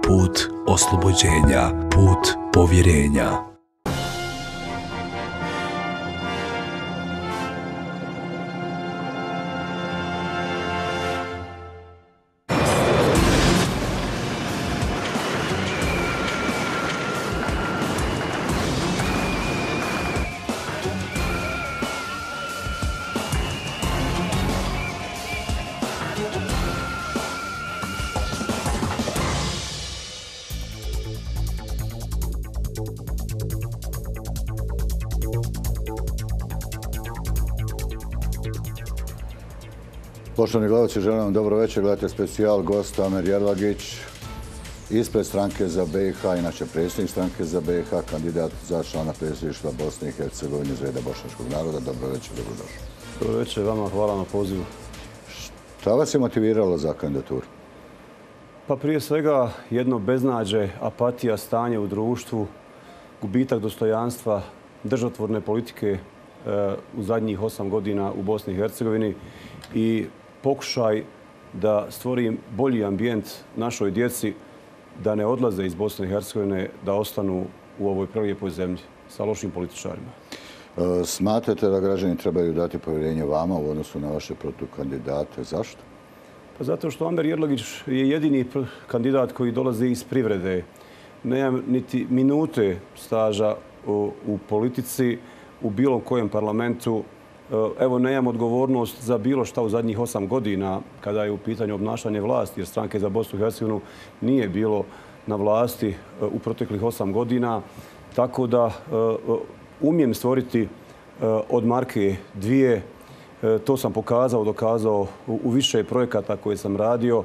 put oslobođenja, put povjerenja. Poštovani gledalci, želim vam dobro večer. Gledajte specijal, gost Amer Jerlagić ispred Stranke za BiH, inače predsjednik Stranke za BiH, kandidat za člana predsjedništva Bosne i Hercegovine iz reda bošnjačkog naroda. Dobro večer, dobrodošli. Dobro večer, vama hvala na pozivu. Šta vas je motiviralo za kandidaturu? Pa prije svega jedno beznađe, apatija, stanje u društvu, gubitak dostojanstva, državotvorne politike u zadnjih 8 godina u Bosni i Hercegovini i pokušaj da stvorim bolji ambijent našoj djeci da ne odlaze iz Bosne i Hercegovine, da ostanu u ovoj prelijepoj zemlji sa lošim političarima. Smatrate da građani trebaju dati povjerenje vama u odnosu na vaše protukandidate? Zašto? Pa zato što Amer Jerlagić je jedini kandidat koji dolazi iz privrede. Nemam niti minute staža u politici, u bilo kojem parlamentu. Evo, nemam odgovornost za bilo šta u zadnjih 8 godina kada je u pitanju obnašanje vlasti, jer Stranke za Bosnu i Hercegovinu nije bilo na vlasti u proteklih 8 godina. Tako da umijem stvoriti od marke dvije. To sam dokazao u više projekata koje sam radio.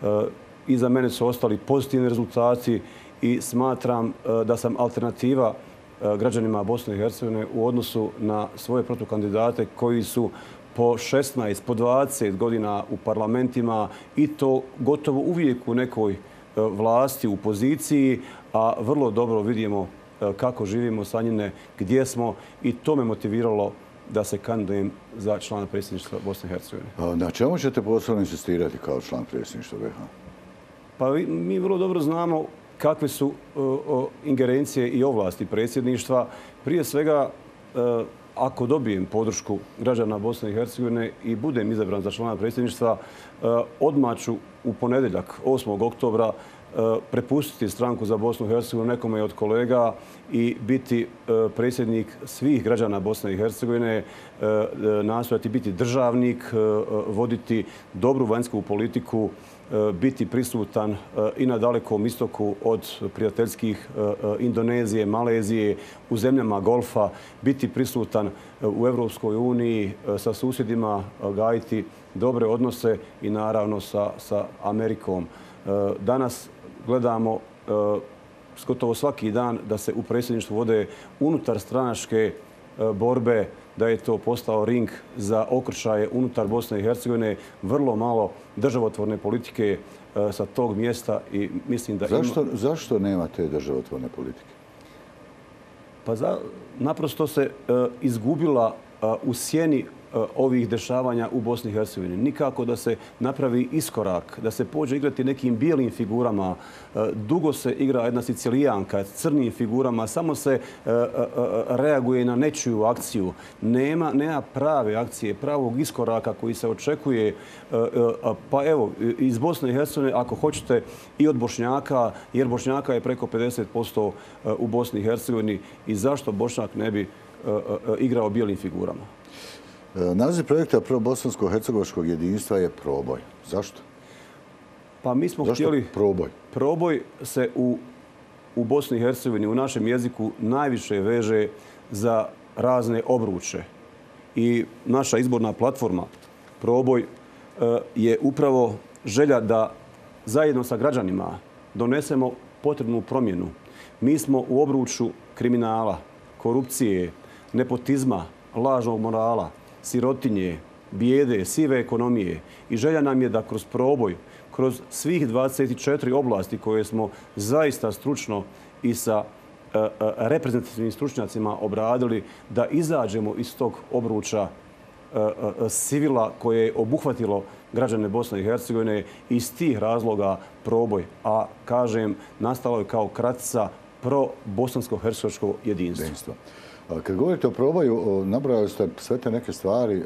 Iza mene su ostali pozitivni rezultati i smatram da sam alternativa građanima Bosne i Hercegovine u odnosu na svoje protukandidate koji su po 16, po 20 godina u parlamentima i to gotovo uvijek u nekoj vlasti, u poziciji, a vrlo dobro vidimo kako živimo sa njime, gdje smo i to me motiviralo da se kandidujem za člana predsjedništva Bosne i Hercegovine. Na čemu ćete posebno insistirati kao član predsjedništva BiH? Pa mi vrlo dobro znamo kakve su ingerencije i ovlasti predsjedništva. Prije svega, ako dobijem podršku građana Bosne i Hercegovine i budem izabran za člana predsjedništva, odmah ću u ponedjeljak, 8. oktobra, prepustiti Stranku za Bosnu i Hercegovinu nekome od kolega i biti predsjednik svih građana Bosne i Hercegovine, nastojati biti državnik, voditi dobru vanjsku politiku, biti prisutan i na Dalekom istoku od prijateljskih Indonezije, Malezije, u zemljama Golfa, biti prisutan u Europskoj uniji sa susjedima, gajiti dobre odnose i naravno sa Amerikom. Danas gledamo gotovo svaki dan da se u predsjedništvu vode unutar stranačke borbe, da je to postao ring za okršaje unutar Bosne i Hercegovine, vrlo malo državotvorne politike sa tog mjesta i mislim da Zašto nema te državotvorne politike? Pa naprosto se izgubila u sjeni ovih dešavanja u Bosni i Hercegovini. Nikako da se napravi iskorak, da se pođe igrati nekim bijelim figurama. Dugo se igra jedna Sicilijanka s crnim figurama, samo se reaguje na nečiju akciju. Nema prave akcije, pravog iskoraka koji se očekuje. Pa evo, iz Bosne i Hercegovine, ako hoćete, i od Bošnjaka, jer Bošnjaka je preko 50% u Bosni i Hercegovini i zašto Bošnjak ne bi igrao bijelim figurama? Naziv projekta Probosansko-hercegovačkog jedinstva je Proboj. Zašto? Pa mi smo htjeli... Proboj? Proboj se u Bosni i Hercegovini, u našem jeziku, najviše veže za razne obruče. I naša izborna platforma Proboj je upravo želja da zajedno sa građanima donesemo potrebnu promjenu. Mi smo u obruču kriminala, korupcije, nepotizma, lažnog morala, sirotinje, bijede, sive ekonomije. I želja nam je da kroz Proboj, kroz svih 24 oblasti koje smo zaista stručno i sa reprezentativnim stručnjacima obradili, da izađemo iz tog obruča sivila koje je obuhvatilo građane Bosne i Hercegovine, iz tih razloga proboj. A, kažem, nastalo je kao kratica pro-bosansko-hercegovačko jedinstvo. Kad govorite o proboju, nabrojali ste sve te neke stvari.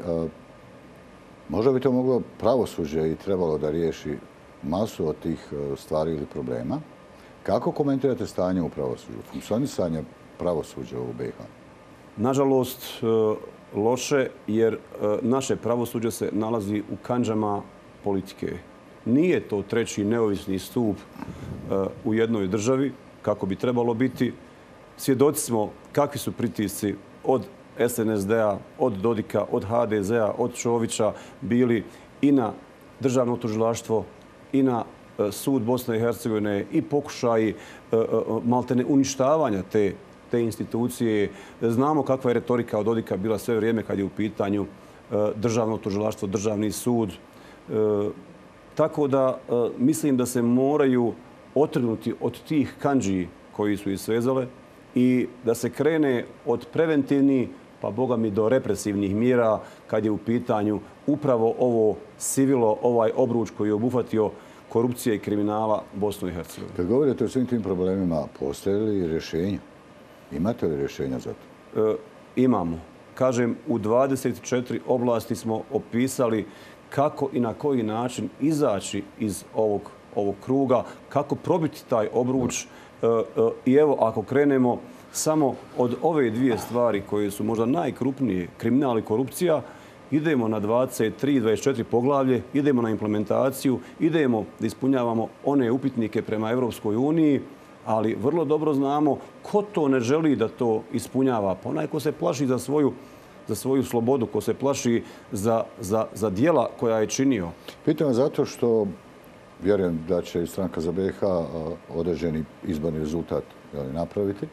Možda bi to moglo pravosuđe i trebalo da riješi masu od tih stvari ili problema. Kako komentirate stanje u pravosuđu, funkcionisanje pravosuđa u BiH? Nažalost, loše, jer naše pravosuđe se nalazi u kandžama politike. Nije to treći neovisni stup u jednoj državi, kako bi trebalo biti. Svjedoci smo kakvi su pritisci od SNSD-a, od Dodika, od HDZ-a, od Čovića bili i na državno tužilaštvo, i na sud Bosne i Hercegovine, i pokušaji maltene uništavanja te institucije. Znamo kakva je retorika od Dodika bila sve vrijeme kad je u pitanju državno tužilaštvo, državni sud. Tako da mislim da se moraju otrgnuti od tih kandži koji su ih svezale i da se krene od preventivnih, pa boga mi do represivnih mjera kad je u pitanju upravo ovo sivilo, ovaj obruč koji je obuhvatio korupcije i kriminala Bosnu i Hercegovinu. Kad govorite o svim tim problemima, postoje li rješenja? Imate li rješenja za to? Imamo. Kažem, u 24 oblasti smo opisali kako i na koji način izaći iz ovog kruga, kako probiti taj obruč. I evo, ako krenemo samo od ove dvije stvari koje su možda najkrupnije, kriminal i korupcija, idemo na 23-24 poglavlje, idemo na implementaciju, idemo da ispunjavamo one upitnike prema Evropskoj uniji, ali vrlo dobro znamo ko to ne želi da to ispunjava. Pa onaj ko se plaši za svoju slobodu, ko se plaši za dijela koja je činio. Pitam vas zato što vjerujem da će stranka za BiH određeni izborni rezultat napraviti.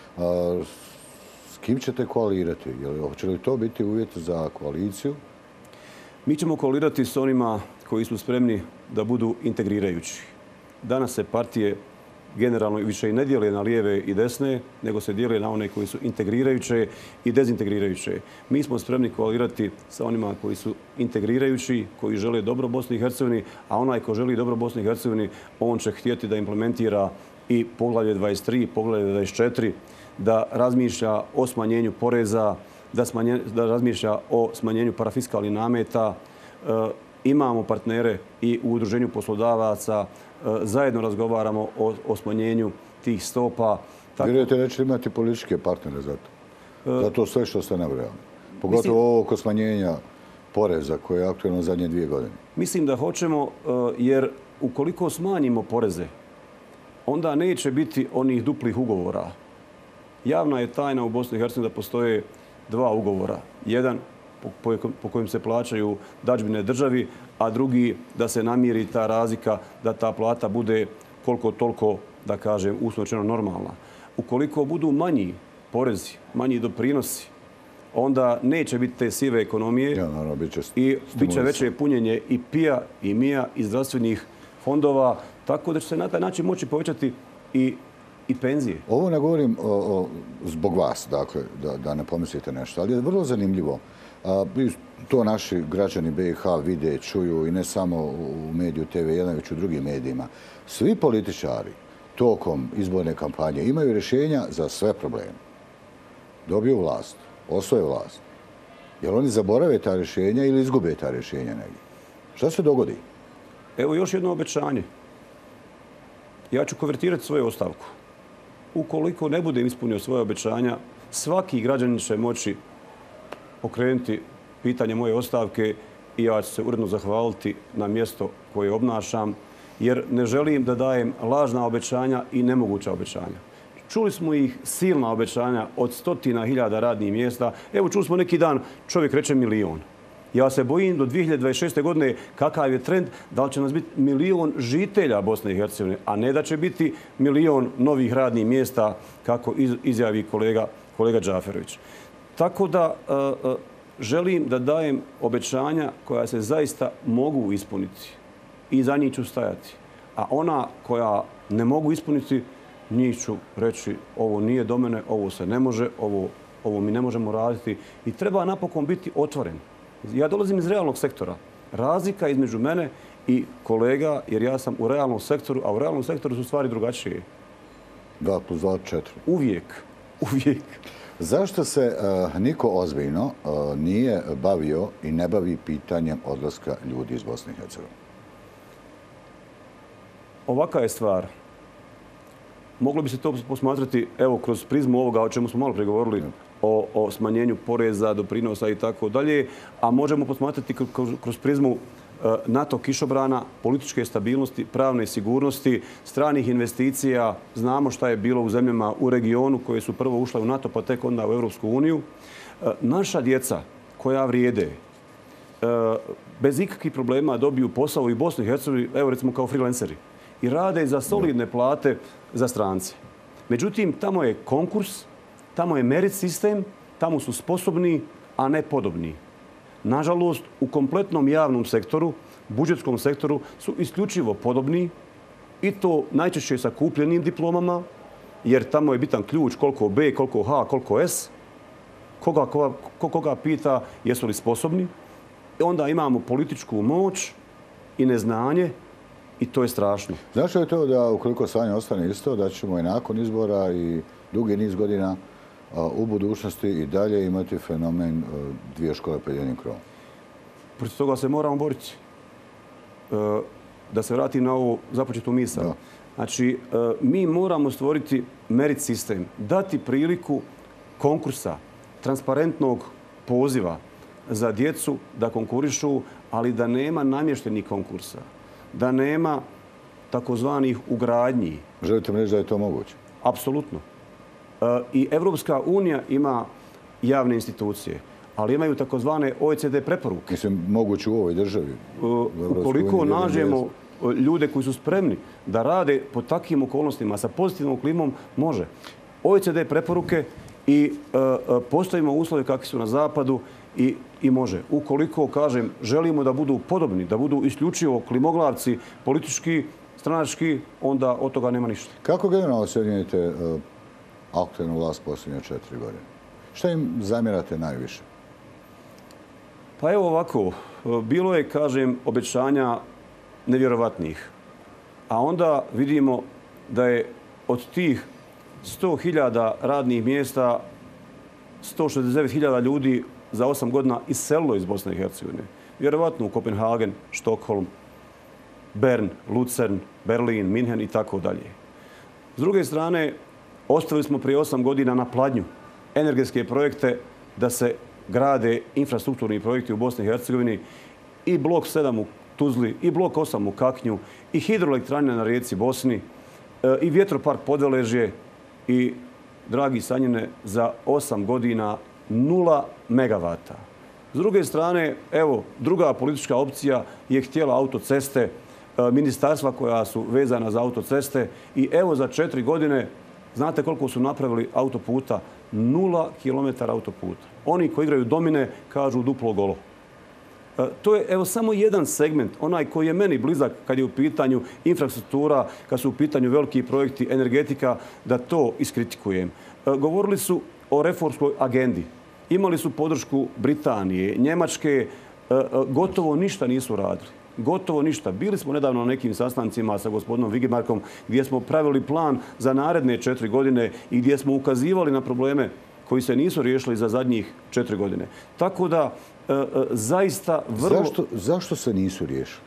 S kim ćete koalirati? Hoće li to biti uvjet za koaliciju? Mi ćemo koalirati s onima koji su spremni da budu integrirajući. Danas se partije generalno više i ne dijele na lijeve i desne, nego se dijele na one koji su integrirajuće i dezintegrirajuće. Mi smo spremni koalirati sa onima koji su integrirajući, koji žele dobro Bosni i Hercegovini, a onaj ko želi dobro Bosni i Hercegovini, on će htjeti da implementira i poglavlje 23, poglavlje 24, da razmišlja o smanjenju poreza, da razmišlja o smanjenju parafiskalnih nameta. Imamo partnere i u Udruženju poslodavaca, zajedno razgovaramo o smanjenju tih stopa. Vjerujete da ćete imati političke partnere za to? Za to sve što ste nabrojali? Pogotovo ovo oko smanjenja poreza koje je aktualno zadnje 2 godine. Mislim da hoćemo, jer ukoliko smanjimo poreze, onda neće biti onih duplih ugovora. Javna je tajna u Bosni i Hercegovini da postoje 2 ugovora. Jedan po kojem se plaćaju dažbine državi, a drugi da se namiri ta razlika, da ta plata bude koliko toliko, da kažem, uslovno normalna. Ukoliko budu manji porezi, manji doprinosi, onda neće biti te sive ekonomije i bit će veće punjenje i PIA i MIA i zdravstvenih fondova, tako da će se na taj način moći povećati i penzije. Ovo ne govorim zbog vas, dakle, da ne pomislite nešto, ali je vrlo zanimljivo. To naši građani BiH vide, čuju i ne samo u mediju TV1, već u drugim medijima. Svi političari tokom izborne kampanje imaju rješenja za sve probleme. Dobiju vlast, osvoje vlast. Jel oni zaborave ta rješenja ili izgube ta rješenja negdje? Šta se dogodi? Evo još jedno obećanje. Ja ću konvertirati svoju ostavku. Ukoliko ne budem ispunio svoje obećanja, svaki građanin će moći okrenuti pitanje moje ostavke i ja ću se uredno zahvaliti na mjesto koje obnašam, jer ne želim da dajem lažna obećanja i nemoguća obećanja. Čuli smo ih silna obećanja od 100.000 radnih mjesta. Evo, čuli smo neki dan, čovjek reče 1 milion. Ja se bojim do 2026. godine kakav je trend, da li će nas biti 1 milion žitelja Bosne i Hercegovine, a ne da će biti 1 milion novih radnih mjesta, kako izjavi kolega Džaferović. Tako da želim da dajem obećanja koja se zaista mogu ispuniti i za njih ću stajati. A ona koja ne mogu ispuniti, njih ću reći ovo nije do mene, ovo se ne može, ovo mi ne možemo raditi. I treba napokon biti otvoren. Ja dolazim iz realnog sektora. Razlika između mene i kolega, jer ja sam u realnom sektoru, a u realnom sektoru su stvari drugačije. 2 + 2 = 4. Uvijek. Zašto se niko ozbiljno nije bavio i ne bavi pitanjem odlaska ljudi iz Bosne i Hercegovine? Ovaka je stvar. Moglo bi se to posmatrati, evo, kroz prizmu ovoga o čemu smo malo pregovorili, o smanjenju poreza, doprinosa i tako dalje, a možemo posmatrati kroz prizmu NATO kišobrana, političke stabilnosti, pravne sigurnosti, stranih investicija. Znamo šta je bilo u zemljama u regionu koje su prvo ušle u NATO pa tek onda u Europsku uniju. Naša djeca koja vrijede bez ikakvih problema dobiju posao u Bosni i Hercegovini, evo recimo kao freelanceri, i rade za solidne plate za strance. Međutim, tamo je konkurs, tamo je merit sistem, tamo su sposobni, a ne podobni. Nažalost, u kompletnom javnom sektoru, budžetskom sektoru, su isključivo podobni i to najčešće sa kupljenim diplomama, jer tamo je bitan ključ koliko B, koliko H, koliko S. Koga pita jesu li sposobni. Onda imamo političku moć i neznanje i to je strašno. Znaš li je to da ukoliko stanje ostane isto, da ćemo i nakon izbora i dugi niz godina u budućnosti i dalje imati fenomen 2 škole pod jednim krovom? Protiv toga se moramo boriti. Da se vratim na ovu započetu misao. Znači, mi moramo stvoriti merit sistem, dati priliku konkursa, transparentnog poziva za djecu da konkurišu, ali da nema namještenih konkursa, da nema takozvanih ugradnji. Želite mi reći da je to moguće? Apsolutno. I Evropska unija ima javne institucije, ali imaju takozvane OECD preporuke. Mislim, moguće u ovoj državi. Ukoliko nađemo ljude koji su spremni da rade pod takvim okolnostima, sa pozitivnom klimom, može. OECD preporuke i postavimo uslove kakvi su na zapadu i može. Ukoliko, kažem, želimo da budu podobni, da budu isključivo klimoglavci, politički, stranački, onda od toga nema ništa. Kako generalno ocjenjujete aktualnu vlast posljednje 4 godine? Šta im zamjerate najviše? Pa evo ovako, bilo je, kažem, obećanja nevjerovatnih. A onda vidimo da je od tih 100.000 radnih mjesta 169.000 ljudi za 8 godina iselilo iz Bosne i Hercegovine. Vjerovatno u Kopenhagen, Štokholm, Bern, Lucern, Berlin, Minhen i tako dalje. S druge strane, ostavili smo prije 8 godina na pladnju energetske projekte da se grade infrastrukturni projekti u Bosni i Hercegovini i blok 7 u Tuzli, i blok 8 u Kaknju, i hidroelektrane na rijeci Bosni, i vjetropark Podveležje i, dragi Sanjine, za 8 godina 0 megavata. S druge strane, evo, druga politička opcija je htjela autoceste, ministarstva koja su vezana za autoceste i evo za 4 godine, znate koliko su napravili autoputa? 0 kilometara autoputa. Oni koji igraju domine kažu duplo golo. To je evo samo jedan segment, onaj koji je meni blizak kad je u pitanju infrastruktura, kad su u pitanju veliki projekti, energetika, da to iskritikujem. Govorili su o reformskoj agendi. Imali su podršku Britanije, Njemačke, gotovo ništa nisu radili. Gotovo ništa. Bili smo nedavno na nekim sastancima sa gospodinom Vigemarkom gdje smo pravili plan za naredne 4 godine i gdje smo ukazivali na probleme koji se nisu riješili za zadnjih 4 godine. Tako da, zaista vrlo... Zašto se nisu riješili?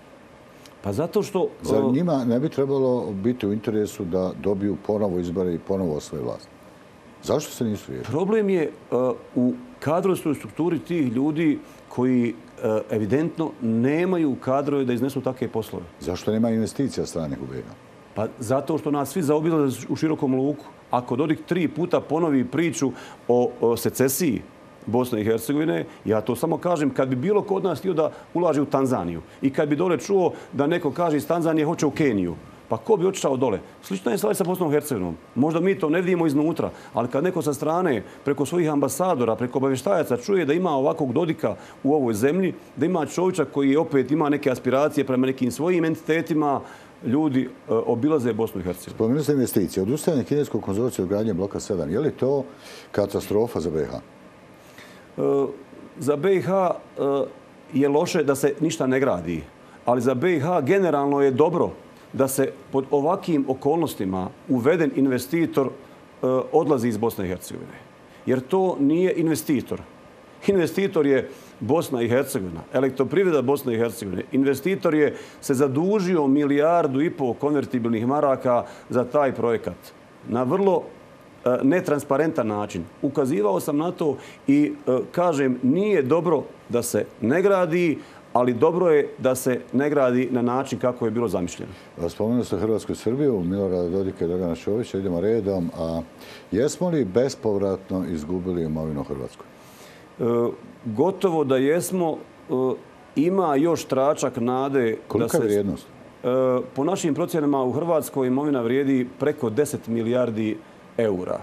Pa zato što... Zar njima ne bi trebalo biti u interesu da dobiju ponovo izbore i ponovo osvoje vlast? Zašto se nisu riješili? Problem je u kadrovskoj strukturi tih ljudi koji evidentno nemaju kadrove da iznesu takve poslove. Zašto nema investicija stranih u BiH? Pa zato što nas svi zaobilaze u širokom luku. Ako Dodik 3 puta ponovi priču o secesiji Bosne i Hercegovine, ja to samo kažem, kad bi bilo ko od nas htio da ulaže u Tanzaniju i kad bi dole čuo da neko kaže iz Tanzanije hoće u Keniju, pa ko bi otišao dole? Slično je stvari sa Bosnom i Hercegovinom. Možda mi to ne vidimo iznutra, ali kad neko sa strane, preko svojih ambasadora, preko obavještajaca čuje da ima ovakvog Dodika u ovoj zemlji, da ima čovječa koji opet ima neke aspiracije prema nekim svojim entitetima, ljudi obilaze Bosnu i Hercegovinu. Spomenuli ste investicije. Odustajanje kineskog konzorcija od gradnje bloka 7. Je li to katastrofa za BiH? Za BiH je loše da se ništa ne gradi, ali za BiH generalno je dobro da se pod ovakvim okolnostima uveden investitor odlazi iz Bosne i Hercegovine. Jer to nije investitor. Investitor je Bosna i Hercegovina, Elektroprivreda Bosne i Hercegovine. Investitor je se zadužio 1,5 milijardu konvertibilnih maraka za taj projekat. Na vrlo netransparentan način. Ukazivao sam na to i kažem, nije dobro da se ne gradi, ali dobro je da se ne gradi na način kako je bilo zamišljeno. Spomenuli ste Hrvatsku i Srbiju, Milorada Dodika i Dragana Čovića, idemo redom. A jesmo li bespovratno izgubili imovinu u Hrvatskoj? Gotovo da jesmo. Ima još tračak nade. Kolika je vrijednost? Po našim procjenama u Hrvatskoj imovina vrijedi preko 10 milijardi eura.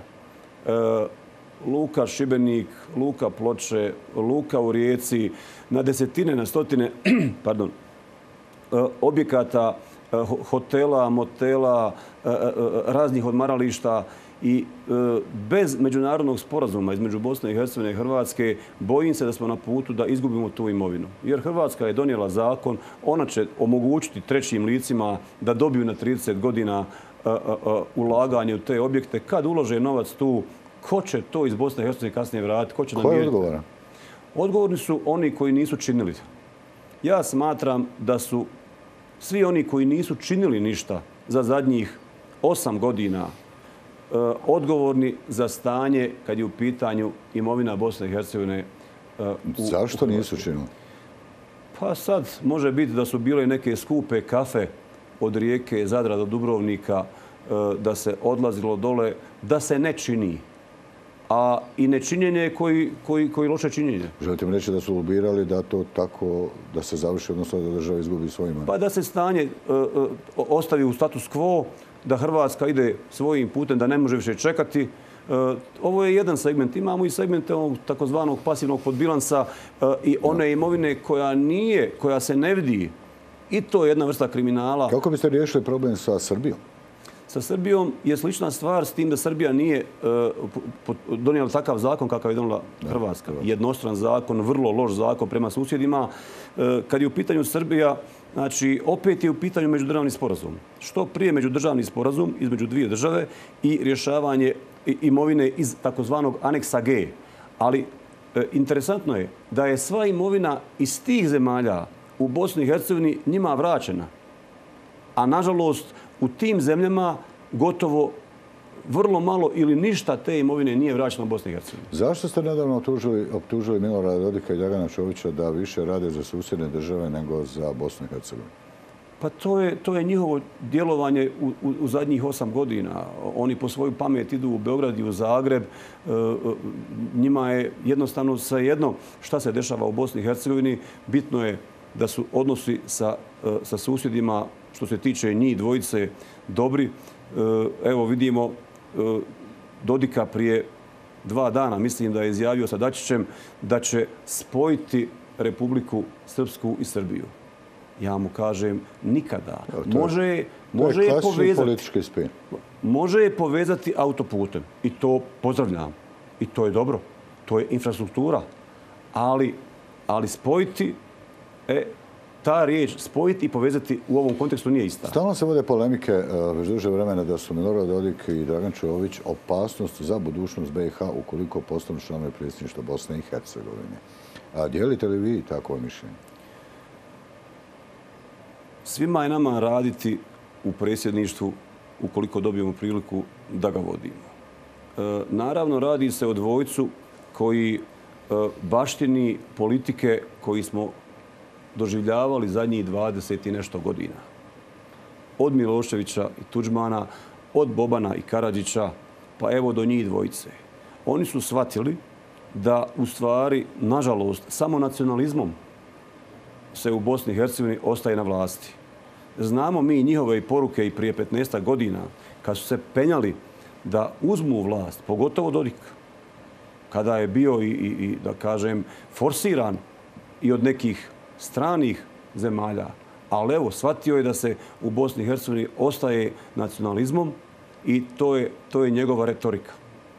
Luka Šibenik, Luka Ploče, Luka u Rijeci, na desetine, na stotine objekata, hotela, motela, raznih odmarališta i bez međunarodnog sporazuma između Bosne i Hercegovine i Hrvatske bojim se da smo na putu da izgubimo tu imovinu. Jer Hrvatska je donijela zakon, ona će omogućiti trećim licima da dobiju na 30 godina ulaganje u te objekte. Kad ulože novac tu, ko će to iz Bosne i Hercegovine kasnije vratiti? Ko je odgovoran? Odgovorni su oni koji nisu činili. Ja smatram da su svi oni koji nisu činili ništa za zadnjih 8 godina odgovorni za stanje kad je u pitanju imovina Bosne i Hercegovine. Zašto nisu činili? Pa sad može biti da su bile neke skupe kafe od Rijeke, Zadra do Dubrovnika, da se odlazilo dole, da se ne čini. A i nečinjenje je koji loše činjenje. Želite mi reći da su lobirali da to tako, da se završi, odnosno da država izgubi svoj imovinu? Pa da se stanje ostavi u status quo, da Hrvatska ide svojim putem, da ne može više čekati. Ovo je jedan segment. Imamo i segmente ovog takozvanog pasivnog podbilansa i one imovine koja se ne vidi. I to je jedna vrsta kriminala. Kako biste riješili problem sa Srbijom? Sa Srbijom je slična stvar s tim da Srbija nije donijela takav zakon kakav je donijela Hrvatska. Jednostran zakon, vrlo loš zakon prema susjedima. Kad je u pitanju Srbija, znači opet je u pitanju međudržavni sporazum. Što prije međudržavni sporazum između dvije države i rješavanje imovine iz takozvanog aneksa G. Ali interesantno je da je sva imovina iz tih zemalja u Bosni i Hercegovini njima vraćena. A nažalost, u tim zemljama gotovo vrlo malo ili ništa te imovine nije vraćeno u Bosni i Hercegovini. Zašto ste nedavno optužili Milorada Dodika i Dragana Čovića da više rade za susjedne države nego za Bosnu i Hercegovinu? Pa to je njihovo djelovanje u zadnjih 8 godina. Oni po svoju pamet idu u Beograd i u Zagreb. Njima je jednostavno svejedno šta se dešava u Bosni i Hercegovini. Bitno je da su odnosi sa susjedima, što se tiče njih dvojice, dobri. Evo vidimo Dodika prije 2 dana, mislim da je izjavio sa Dačićem da će spojiti Republiku Srpsku i Srbiju. Ja mu kažem nikada. Može je povezati autoputem i to pozdravljam. I to je dobro. To je infrastruktura. Ali spojiti, ta riječ spojiti i povezati u ovom kontekstu nije ista. Stalno se vode polemike već duže vremena da su Milorad Dodik i Dragan Čović opasnost za budućnost BiH ukoliko postanu članovi predsjedništva Bosne i Hercegovine. Dijelite li vi takvo mišljenje? Svima je nama raditi u predsjedništvu ukoliko dobijemo priliku da ga vodimo. Naravno, radi se o dvojcu koji baštini politike koji smo doživljavali zadnjih 20 i nešto godina. Od Miloševića i Tuđmana, od Bobana i Karadžića, pa evo do njih dvojice. Oni su shvatili da u stvari, nažalost, samo nacionalizmom se u Bosni i Hercegovini ostaje na vlasti. Znamo mi njihove poruke i prije 15 godina kad su se penjali da uzmu vlast, pogotovo Dodik, kada je bio i da kažem, forsiran i od nekih stranih zemalja. Ali evo, shvatio je da se u Bosni i Hercegovini ostaje nacionalizmom i to je njegova retorika.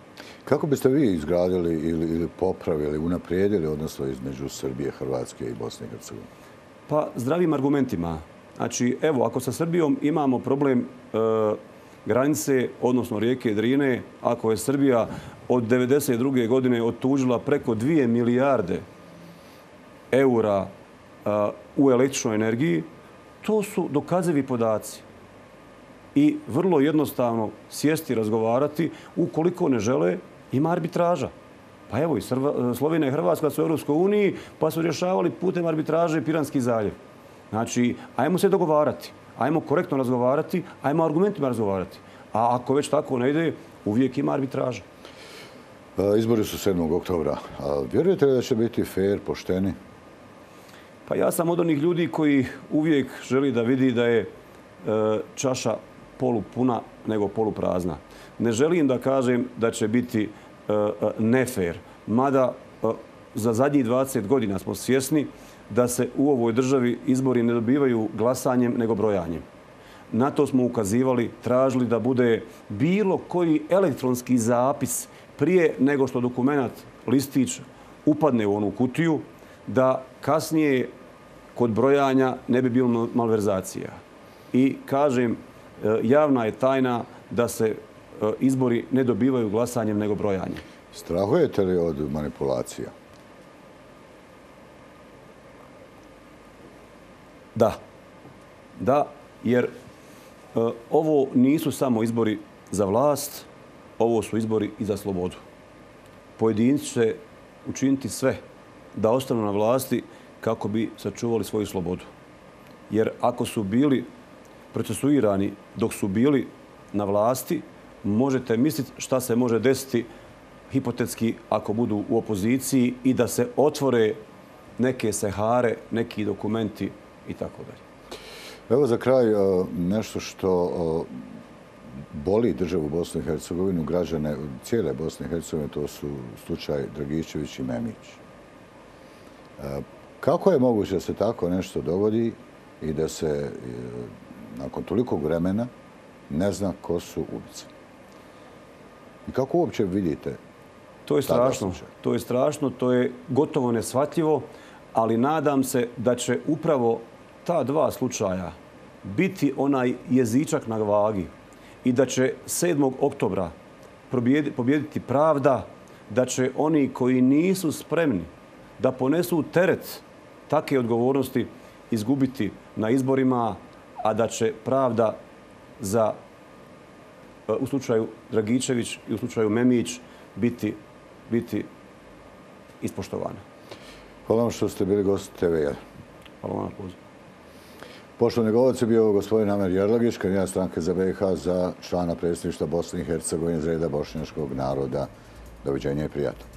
Kako biste vi izgradili ili popravili, unaprijedili odnosno između Srbije, Hrvatske i Bosne i Hercegovine? Pa zdravim argumentima. Znači, evo, ako sa Srbijom imamo problem granice, odnosno rijeke Drine, ako je Srbija od 1992. godine otuđila preko 2 milijarde eura u električnoj energiji, to su dokazivi podaci. I vrlo jednostavno sjesti i razgovarati. Ukoliko ne žele, ima arbitraža. Pa evo i Slovenija i Hrvatska su u Europskoj uniji pa su rješavali putem arbitraže Piranski zaljev. Znači, ajmo se dogovarati. Ajmo korektno razgovarati, ajmo argumentima razgovarati. A ako već tako ne ide, uvijek ima arbitraža. Izbori su 7. oktobra. Vjerujete li da će biti fair, pošteni? Pa ja sam od onih ljudi koji uvijek želi da vidi da je čaša polupuna nego poluprazna. Ne želim da kažem da će biti nefair. Mada za zadnjih 20 godina smo svjesni da se u ovoj državi izbori ne dobivaju glasanjem nego brojanjem. Na to smo ukazivali, tražili da bude bilo koji elektronski zapis prije nego što dokument, listić, upadne u onu kutiju, da kasnije kod brojanja ne bi bilo malverzacija. I kažem, javna je tajna da se izbori ne dobivaju glasanjem nego brojanjem. Strahujete li od manipulacija? Da. Da, jer ovo nisu samo izbori za vlast, ovo su izbori i za slobodu. Pojedinci će učiniti sve da ostanu na vlasti kako bi sačuvali svoju slobodu. Jer ako su bili procesuirani dok su bili na vlasti, možete misliti šta se može desiti hipotetski ako budu u opoziciji i da se otvore neke sehare, neki dokumenti i tako dalje. Evo za kraj nešto što boli državu Bosnu i Hercegovinu, građane cijele Bosne i Hercegovine, to su slučaj Dragičević i Memić. Kako je moguće da se tako nešto dogodi i da se nakon tolikog vremena ne zna ko su ubice? I kako uopće vidite? To je strašno. To je strašno, to je gotovo neshvatljivo, ali nadam se da će upravo ta dva slučaja biti onaj jezičak na vagi i da će 7. oktobra pobijediti pravda, da će oni koji nisu spremni da ponesu teret takve odgovornosti izgubiti na izborima, a da će pravda u slučaju Dragičević i u slučaju Memić biti ispoštovana. Hvala vam što ste bili gost TV1. Hvala vam na pozivu. Poštovani govorci, bio je gospodin Amer Jerlagić, kandidat Stranke za BiH za člana predsjedništva Bosne i Hercegovine iz reda bošnjačkog naroda. Doviđenja i prijatno.